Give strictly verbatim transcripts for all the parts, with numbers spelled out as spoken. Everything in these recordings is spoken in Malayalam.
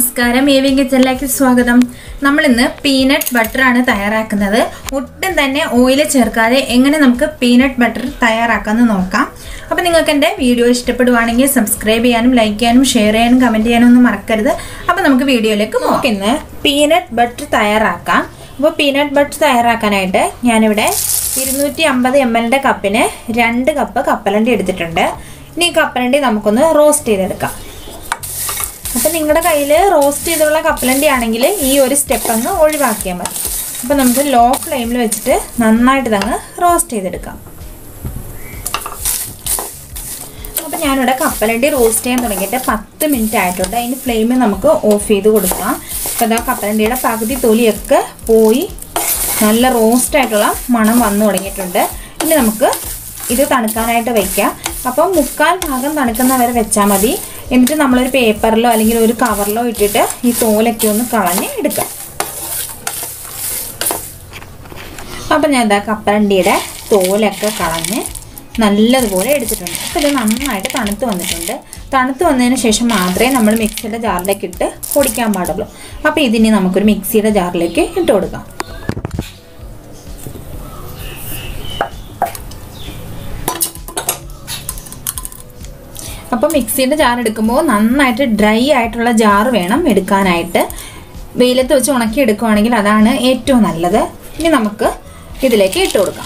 നമസ്കാരം ഏവിയൻ കിച്ചണിലേക്ക് സ്വാഗതം. നമ്മൾ ഇന്ന് പീനട്ട് ബട്ടർ ആണ് തയ്യാറാക്കുന്നത്. ഒട്ടും തന്നെ ഓയിൽ ചേർക്കാതെ എങ്ങനെ നമുക്ക് പീനട്ട് ബട്ടർ തയ്യാറാക്കാമെന്ന് നോക്കാം. അപ്പോൾ നിങ്ങൾക്ക് എൻ്റെ വീഡിയോ ഇഷ്ടപ്പെടുവാണെങ്കിൽ സബ്സ്ക്രൈബ് ചെയ്യാനും ലൈക്ക് ചെയ്യാനും ഷെയർ ചെയ്യാനും കമൻറ്റ് ചെയ്യാനും ഒന്നും മറക്കരുത്. അപ്പോൾ നമുക്ക് വീഡിയോയിലേക്ക് നോക്കാം. ഇന്ന് പീനട്ട് ബട്ടർ തയ്യാറാക്കാം. അപ്പോൾ പീനട്ട് ബട്ടർ തയ്യാറാക്കാനായിട്ട് ഞാനിവിടെ ഇരുന്നൂറ്റി അമ്പത് എം എല്ലിൻ്റെ കപ്പിന് രണ്ട് കപ്പ് കപ്പലണ്ടി എടുത്തിട്ടുണ്ട്. ഇനി ഈ കപ്പലണ്ടി നമുക്കൊന്ന് റോസ്റ്റ് ചെയ്തെടുക്കാം. അപ്പോൾ നിങ്ങളുടെ കയ്യിൽ റോസ്റ്റ് ചെയ്തുള്ള കപ്പലണ്ടി ആണെങ്കിൽ ഈ ഒരു സ്റ്റെപ്പ് അങ്ങ് ഒഴിവാക്കിയാൽ മതി. അപ്പോൾ നമുക്ക് ലോ ഫ്ലെയിമിൽ വെച്ചിട്ട് നന്നായിട്ട് ഇതങ്ങ് റോസ്റ്റ് ചെയ്തെടുക്കാം. അപ്പോൾ ഞാനിവിടെ കപ്പലണ്ടി റോസ്റ്റ് ചെയ്യാൻ തുടങ്ങിയിട്ട് പത്ത് മിനിറ്റ് ആയിട്ടുണ്ട്. അതിന് ഫ്ലെയിം നമുക്ക് ഓഫ് ചെയ്ത് കൊടുക്കാം. അപ്പോൾ അതാ കപ്പലണ്ടിയുടെ പകുതി തൊലിയൊക്കെ പോയി നല്ല റോസ്റ്റ് ആയിട്ടുള്ള മണം വന്നു തുടങ്ങിയിട്ടുണ്ട്. ഇനി നമുക്ക് ഇത് തണുക്കാനായിട്ട് വയ്ക്കാം. അപ്പോൾ മുക്കാൽ ഭാഗം തണുക്കുന്ന വരെ വെച്ചാൽ മതി. എന്നിട്ട് നമ്മളൊരു പേപ്പറിലോ അല്ലെങ്കിൽ ഒരു കവറിലോ ഇട്ടിട്ട് ഈ തോലൊക്കെ ഒന്ന് കളഞ്ഞ് എടുക്കാം. അപ്പം ഞാൻ ഇതാ കപ്പലണ്ടിയുടെ തോലൊക്കെ കളഞ്ഞ് നല്ലതുപോലെ എടുത്തിട്ടുണ്ട്. അപ്പോൾ ഇത് നന്നായിട്ട് തണുത്ത് വന്നിട്ടുണ്ട്. തണുത്ത് വന്നതിന് ശേഷം മാത്രമേ നമ്മൾ മിക്സിയുടെ ജാറിലേക്ക് ഇട്ട് പൊടിക്കാൻ പാടുള്ളൂ. അപ്പോൾ ഇതിനി നമുക്കൊരു മിക്സിയുടെ ജാറിലേക്ക് ഇട്ട് കൊടുക്കാം. അപ്പോൾ മിക്സിയുടെ ജാർ എടുക്കുമ്പോൾ നന്നായിട്ട് ഡ്രൈ ആയിട്ടുള്ള ജാർ വേണം എടുക്കാനായിട്ട്. വെയിലത്ത് വെച്ച് ഉണക്കി എടുക്കുകയാണെങ്കിൽ അതാണ് ഏറ്റവും നല്ലത്. ഇനി നമുക്ക് ഇതിലേക്ക് ഇട്ട് കൊടുക്കാം.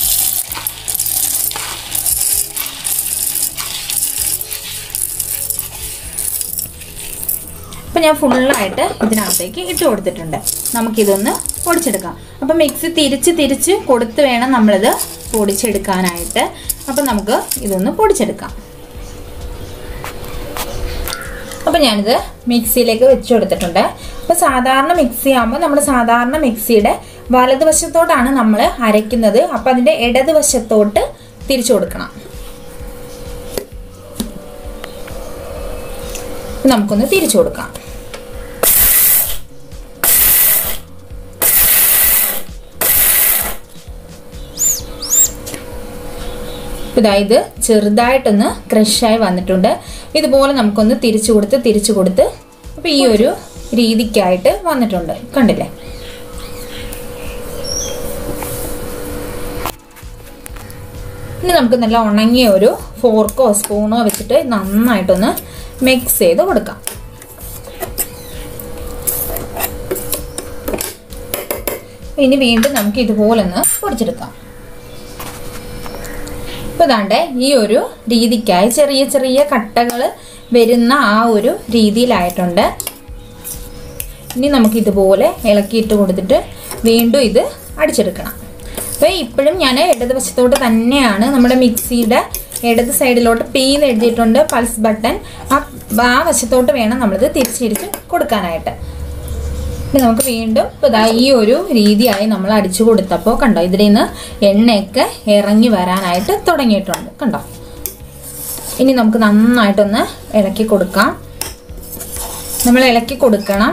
അപ്പം ഞാൻ ഫുള്ളായിട്ട് ഇതിനകത്തേക്ക് ഇട്ട് കൊടുത്തിട്ടുണ്ട്. നമുക്കിതൊന്ന് പൊടിച്ചെടുക്കാം. അപ്പം മിക്സി തിരിച്ച് തിരിച്ച് കൊടുത്ത് വേണം നമ്മളിത് പൊടിച്ചെടുക്കാനായിട്ട്. അപ്പം നമുക്ക് ഇതൊന്ന് പൊടിച്ചെടുക്കാം. അപ്പോൾ ഞാനിത് മിക്സിയിലേക്ക് വെച്ച് കൊടുത്തിട്ടുണ്ട്. അപ്പോൾ സാധാരണ മിക്സി ആകുമ്പോൾ നമ്മൾ സാധാരണ മിക്സിയുടെ വലതുവശത്തോട്ടാണ് നമ്മൾ അരയ്ക്കുന്നത്. അപ്പോൾ അതിൻ്റെ ഇടതുവശത്തോട്ട് തിരിച്ചു കൊടുക്കണം. നമുക്കൊന്ന് തിരിച്ചു കൊടുക്കാം. ഇതായത് ചെറുതായിട്ടൊന്ന് ക്രഷായി വന്നിട്ടുണ്ട്. ഇതുപോലെ നമുക്കൊന്ന് തിരിച്ചു കൊടുത്ത് തിരിച്ചു കൊടുത്ത് അപ്പോൾ ഈ ഒരു രീതിക്കായിട്ട് വന്നിട്ടുണ്ട്. കണ്ടില്ലേ? ഇനി നമുക്ക് നല്ല ഉണങ്ങിയ ഒരു ഫോർക്കോ സ്പൂണോ വെച്ചിട്ട് നന്നായിട്ടൊന്ന് മിക്സ് ചെയ്ത് കൊടുക്കാം. ഇനി വീണ്ടും നമുക്ക് ഇതുപോലെ ഒന്ന് പൊടിച്ചെടുക്കാം. ഇപ്പോൾ ഇതാണ്ട് ഈ ഒരു രീതിക്കായി ചെറിയ ചെറിയ കട്ടകൾ വരുന്ന ആ ഒരു രീതിയിലായിട്ടുണ്ട്. ഇനി നമുക്ക് ഇതുപോലെ ഇളക്കിയിട്ട് കൊടുത്തിട്ട് വീണ്ടും ഇത് അടിച്ചെടുക്കണം. അപ്പോൾ ഇപ്പോഴും ഞാൻ ഇടതുവശത്തോട്ട് തന്നെയാണ് നമ്മുടെ മിക്സിയുടെ ഇടത് സൈഡിലോട്ട് പി എന്ന് എഴുതിയിട്ടുണ്ട് പൾസ് ബട്ടൺ. ആ ആ വശത്തോട്ട് വേണം നമ്മളിത് തിരിച്ചിരിച്ച് കൊടുക്കാനായിട്ട്. ഇനി നമുക്ക് വീണ്ടും ഇപ്പോൾ ഇതാ ഈ ഒരു രീതിയായി നമ്മൾ അടിച്ചു കൊടുത്തപ്പോൾ കണ്ടോ ഇതിൽ നിന്ന് എണ്ണയൊക്കെ ഇറങ്ങി വരാനായിട്ട് തുടങ്ങിയിട്ടുണ്ട്. കണ്ടോ? ഇനി നമുക്ക് നന്നായിട്ടൊന്ന് ഇളക്കി കൊടുക്കാം. നമ്മൾ ഇളക്കി കൊടുക്കണം.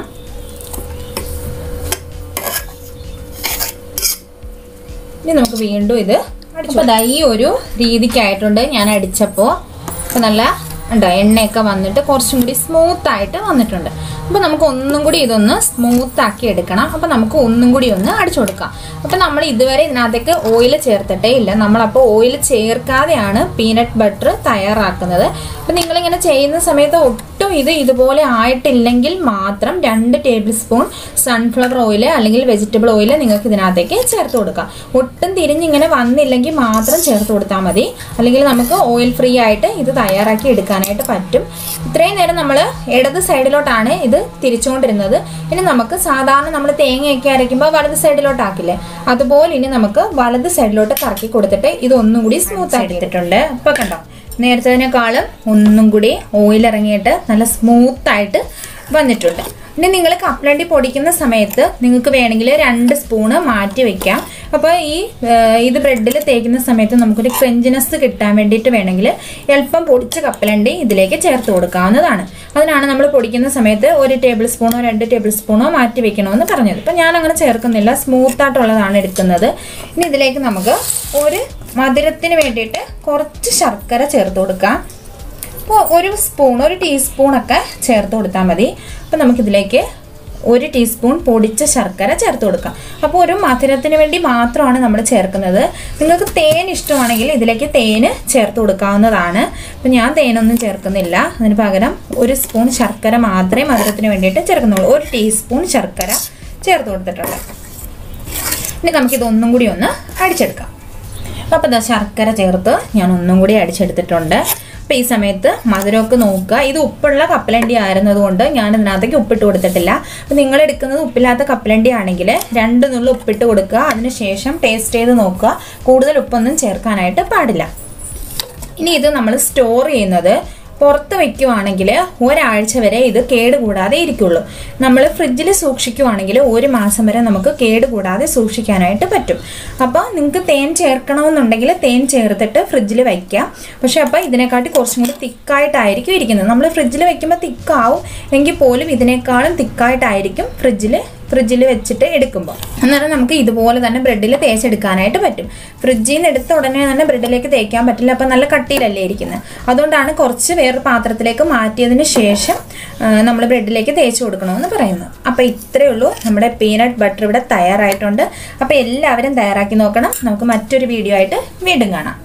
ഇനി നമുക്ക് വീണ്ടും ഇത് അടിച്ചു. അപ്പോൾ ഇതാ ഈ ഒരു രീതിക്കായിട്ടുണ്ട് ഞാൻ അടിച്ചപ്പോൾ. അപ്പോൾ നല്ല ഉണ്ടോ എണ്ണയൊക്കെ വന്നിട്ട് കുറച്ചും കൂടി സ്മൂത്തായിട്ട് വന്നിട്ടുണ്ട്. അപ്പോൾ നമുക്ക് ഒന്നും കൂടി ഇതൊന്ന് സ്മൂത്താക്കി എടുക്കണം. അപ്പോൾ നമുക്ക് ഒന്നും കൂടി ഒന്ന് അടിച്ചു കൊടുക്കാം. അപ്പോൾ നമ്മൾ ഇതുവരെ ഇതിനകത്തേക്ക് ഓയിൽ ചേർത്തിട്ടേ ഇല്ല. നമ്മളപ്പോൾ ഓയിൽ ചേർക്കാതെയാണ് പീനട്ട് ബട്ടർ തയ്യാറാക്കുന്നത്. അപ്പോൾ നിങ്ങളിങ്ങനെ ചെയ്യുന്ന സമയത്ത് ഒട്ടും ഇത് ഇതുപോലെ ആയിട്ടില്ലെങ്കിൽ മാത്രം രണ്ട് ടേബിൾ സ്പൂൺ സൺഫ്ലവർ ഓയിൽ അല്ലെങ്കിൽ വെജിറ്റബിൾ ഓയിൽ നിങ്ങൾക്ക് ഇതിനകത്തേക്ക് ചേർത്ത് കൊടുക്കാം. ഒട്ടും തിരിഞ്ഞിങ്ങനെ വന്നില്ലെങ്കിൽ മാത്രം ചേർത്ത് കൊടുത്താൽ മതി. അല്ലെങ്കിൽ നമുക്ക് ഓയിൽ ഫ്രീ ആയിട്ട് ഇത് തയ്യാറാക്കി എടുക്കാനായിട്ട് പറ്റും. ഇത്രയും നേരം നമ്മൾ ഇടത് സൈഡിലോട്ടാണ് ഇത് തിരിച്ചുകൊണ്ടിരുന്നത്. ഇനി നമുക്ക് സാധാരണ നമ്മൾ തേങ്ങയൊക്കെ അരയ്ക്കുമ്പോൾ വലത് സൈഡിലോട്ട് ആക്കില്ലേ, അതുപോലെ ഇനി നമുക്ക് വലത് സൈഡിലോട്ട് കറക്കി കൊടുത്തിട്ട് ഇത് ഒന്നും കൂടി സ്മൂത്ത് ആക്കി എടുത്തിട്ടുണ്ട്. അപ്പോൾ കണ്ടോ നേരത്തേതിനേക്കാളും ഒന്നും കൂടി ഓയിൽ ഇറങ്ങിയിട്ട് നല്ല സ്മൂത്തായിട്ട് വന്നിട്ടുണ്ട്. ഇനി നിങ്ങൾ കപ്പലണ്ടി പൊടിക്കുന്ന സമയത്ത് നിങ്ങൾക്ക് വേണമെങ്കിൽ രണ്ട് സ്പൂണ് മാറ്റി വെക്കാം. അപ്പോൾ ഈ ഇത് ബ്രെഡിൽ തേക്കുന്ന സമയത്ത് നമുക്കൊരു ക്രഞ്ചിനെസ് കിട്ടാൻ വേണ്ടിയിട്ട് വേണമെങ്കിൽ എളുപ്പം പൊടിച്ച കപ്പലണ്ടി ഇതിലേക്ക് ചേർത്ത് കൊടുക്കാവുന്നതാണ്. അതിനാണ് നമ്മൾ പൊടിക്കുന്ന സമയത്ത് ഒരു ടേബിൾ സ്പൂണോ രണ്ട് ടേബിൾ സ്പൂണോ മാറ്റി വെക്കണമെന്ന് പറഞ്ഞത്. അപ്പോൾ ഞാൻ അങ്ങനെ ചേർക്കുന്നില്ല, സ്മൂത്തായിട്ടുള്ളതാണ് എടുക്കുന്നത്. ഇനി ഇതിലേക്ക് നമുക്ക് ഒരു മധുരത്തിന് വേണ്ടിയിട്ട് കുറച്ച് ശർക്കര ചേർത്ത് കൊടുക്കാം. അപ്പോൾ ഒരു സ്പൂൺ ഒരു ടീസ്പൂണൊക്കെ ചേർത്ത് കൊടുത്താൽ മതി. അപ്പോൾ നമുക്കിതിലേക്ക് ഒരു ടീസ്പൂൺ പൊടിച്ച ശർക്കര ചേർത്ത് കൊടുക്കാം. അപ്പോൾ ഒരു മധുരത്തിന് വേണ്ടി മാത്രമാണ് നമ്മൾ ചേർക്കുന്നത്. നിങ്ങൾക്ക് തേൻ ഇഷ്ടമാണെങ്കിൽ ഇതിലേക്ക് തേന് ചേർത്ത് കൊടുക്കാവുന്നതാണ്. അപ്പം ഞാൻ തേനൊന്നും ചേർക്കുന്നില്ല. അതിന് പകരം ഒരു സ്പൂൺ ശർക്കര മാത്രമേ മധുരത്തിന് വേണ്ടിയിട്ട് ചേർക്കുന്നുള്ളൂ. ഒരു ടീസ്പൂൺ ശർക്കര ചേർത്ത് കൊടുത്തിട്ടുണ്ട്. ഇനി നമുക്കിതൊന്നും കൂടി ഒന്ന് അടിച്ചെടുക്കാം. അപ്പോൾ ഇതാ ശർക്കര ചേർത്ത് ഞാൻ ഒന്നും കൂടി അടിച്ചെടുത്തിട്ടുണ്ട്. അപ്പോൾ ഈ സമയത്ത് മധുരമൊക്കെ നോക്കുക. ഇത് ഉപ്പുള്ള കപ്പലണ്ടി ആയിരുന്നത് കൊണ്ട് ഞാൻ ഇതിനകത്തേക്ക് ഉപ്പിട്ട് കൊടുത്തിട്ടില്ല. അപ്പോൾ നിങ്ങൾ എടുക്കുന്നത് ഉപ്പില്ലാത്ത കപ്പലണ്ടി ആണെങ്കിൽ രണ്ട് നുള്ളി ഉപ്പിട്ട് കൊടുക്കുക. അതിനുശേഷം ടേസ്റ്റ് ചെയ്ത് നോക്കുക. കൂടുതൽ ഉപ്പൊന്നും ചേർക്കാനായിട്ട് പാടില്ല. ഇനി ഇത് നമ്മൾ സ്റ്റോർ ചെയ്യുന്നത് പുറത്ത് വെക്കുവാണെങ്കിൽ ഒരാഴ്ച വരെ ഇത് കേടുകൂടാതെ ഇരിക്കുള്ളൂ. നമ്മൾ ഫ്രിഡ്ജിൽ സൂക്ഷിക്കുവാണെങ്കിൽ ഒരു മാസം വരെ നമുക്ക് കേടുകൂടാതെ സൂക്ഷിക്കാനായിട്ട് പറ്റും. അപ്പോൾ നിങ്ങൾക്ക് തേൻ ചേർക്കണമെന്നുണ്ടെങ്കിൽ തേൻ ചേർത്തിട്ട് ഫ്രിഡ്ജിൽ വയ്ക്കാം. പക്ഷെ അപ്പോൾ ഇതിനെക്കാട്ടി കുറച്ചും കൂടി തിക്കായിട്ടായിരിക്കും ഇരിക്കുന്നത്. നമ്മൾ ഫ്രിഡ്ജിൽ വെക്കുമ്പോൾ തിക്കാവും എങ്കിൽ പോലും ഇതിനേക്കാളും തിക്കായിട്ടായിരിക്കും ഫ്രിഡ്ജിൽ ഫ്രിഡ്ജിൽ വെച്ചിട്ട് എടുക്കുമ്പോൾ. അന്നേരം നമുക്ക് ഇതുപോലെ തന്നെ ബ്രെഡിൽ തേച്ചെടുക്കാനായിട്ട് പറ്റും. ഫ്രിഡ്ജിൽ നിന്ന് എടുത്ത ഉടനെ തന്നെ ബ്രെഡിലേക്ക് തേക്കാൻ പറ്റില്ല. അപ്പം നല്ല കട്ടിയിലല്ലേ ഇരിക്കുന്നത്. അതുകൊണ്ടാണ് കുറച്ച് വേറൊരു പാത്രത്തിലേക്ക് മാറ്റിയതിന് ശേഷം നമ്മൾ ബ്രെഡിലേക്ക് തേച്ച് കൊടുക്കണമെന്ന് പറയുന്നത്. അപ്പോൾ ഇത്രയേ ഉള്ളൂ. നമ്മുടെ പീനട്ട് ബട്ടർ ഇവിടെ തയ്യാറായിട്ടുണ്ട്. അപ്പോൾ എല്ലാവരും തയ്യാറാക്കി നോക്കണം. നമുക്ക് മറ്റൊരു വീഡിയോ ആയിട്ട് വീണ്ടും കാണാം.